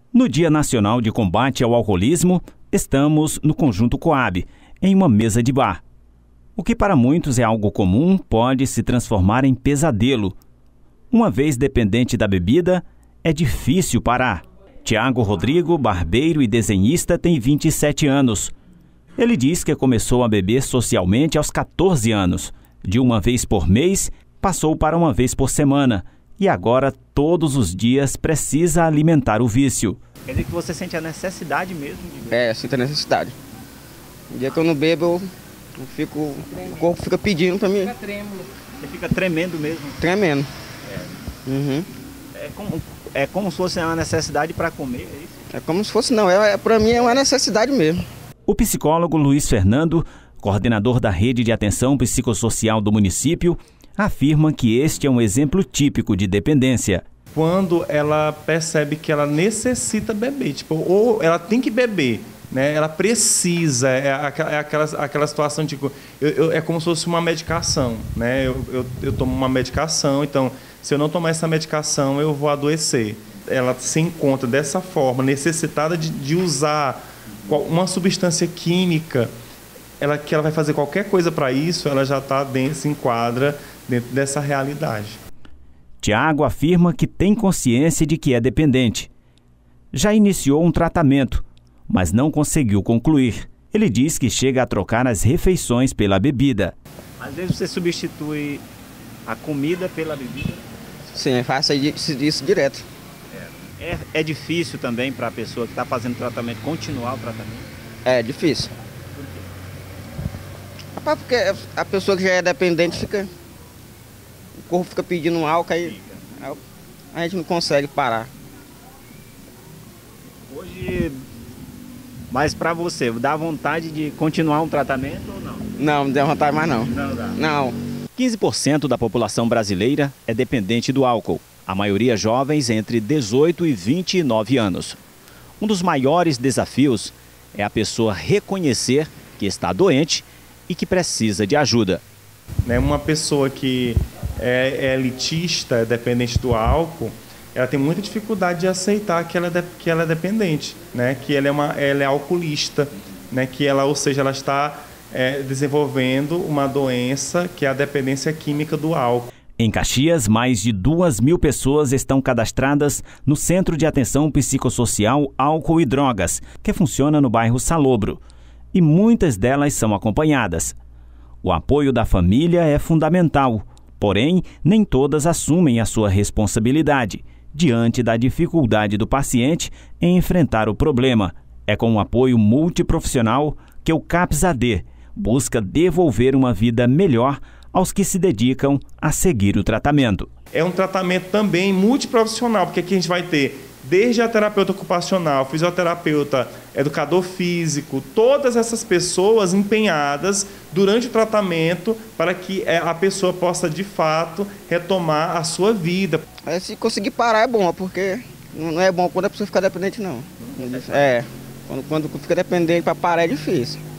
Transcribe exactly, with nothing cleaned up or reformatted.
No Dia Nacional de Combate ao Alcoolismo, estamos no Conjunto Coab, em uma mesa de bar. O que para muitos é algo comum pode se transformar em pesadelo. Uma vez dependente da bebida, é difícil parar. Tiago Rodrigo, barbeiro e desenhista, tem vinte e sete anos. Ele diz que começou a beber socialmente aos quatorze anos. De uma vez por mês, passou para uma vez por semana. E agora, todos os dias, precisa alimentar o vício. Quer dizer que você sente a necessidade mesmo de beber? É, sinto a necessidade. O dia que eu não bebo, eu, eu fico, o corpo fica pedindo pra mim. Fica trêmulo. Você fica tremendo mesmo? Tremendo. É. Uhum. É, como, é como se fosse uma necessidade para comer, é isso? É como se fosse, não. É, é, pra mim é uma necessidade mesmo. O psicólogo Luiz Fernando, coordenador da Rede de Atenção Psicossocial do município, afirma que este é um exemplo típico de dependência. Quando ela percebe que ela necessita beber, tipo, ou ela tem que beber, né? Ela precisa, é aquela, é aquela, aquela situação, tipo, eu, eu, é como se fosse uma medicação, né? Eu, eu, eu tomo uma medicação, então, se eu não tomar essa medicação, eu vou adoecer. Ela se encontra dessa forma, necessitada de, de usar uma substância química, ela, que ela vai fazer qualquer coisa para isso, ela já está dentro, se enquadra dentro dessa realidade. Tiago afirma que tem consciência de que é dependente. Já iniciou um tratamento, mas não conseguiu concluir. Ele diz que chega a trocar as refeições pela bebida. Às vezes você substitui a comida pela bebida? Sim, eu faço isso direto. É, é difícil também para a pessoa que está fazendo tratamento continuar o tratamento? É difícil. Rapaz, porque a pessoa que já é dependente fica... O corpo fica pedindo álcool, aí a gente não consegue parar. Hoje, mas para você, dá vontade de continuar um tratamento ou não? Não, não dá vontade mais não. Não dá. Não. quinze por cento da população brasileira é dependente do álcool. A maioria jovens entre dezoito e vinte e nove anos. Um dos maiores desafios é a pessoa reconhecer que está doente e que precisa de ajuda. Uma pessoa que é elitista, é dependente do álcool, ela tem muita dificuldade de aceitar que ela é, de, que ela é dependente, né? Que ela é, uma, ela é alcoolista, né? Que ela, ou seja, ela está é, desenvolvendo uma doença que é a dependência química do álcool. Em Caxias, mais de duas mil pessoas estão cadastradas no Centro de Atenção Psicossocial Álcool e Drogas, que funciona no bairro Salobro. E muitas delas são acompanhadas. O apoio da família é fundamental, porém, nem todas assumem a sua responsabilidade, diante da dificuldade do paciente em enfrentar o problema. É com um apoio multiprofissional que o CAPS-A D busca devolver uma vida melhor aos que se dedicam a seguir o tratamento. É um tratamento também multiprofissional, porque aqui a gente vai ter desde a terapeuta ocupacional, fisioterapeuta, educador físico, todas essas pessoas empenhadas durante o tratamento para que a pessoa possa, de fato, retomar a sua vida. Se conseguir parar é bom, porque não é bom quando a pessoa fica dependente, não. É, quando, quando fica dependente para parar é difícil.